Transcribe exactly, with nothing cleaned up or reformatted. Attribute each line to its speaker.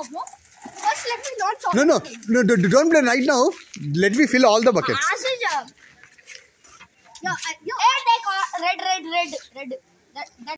Speaker 1: now, bro. First, let me not talk.
Speaker 2: No, no, no, don't play right now. Let me fill all the buckets.
Speaker 1: Yo, yo, hey, take red, red, red, red. That, that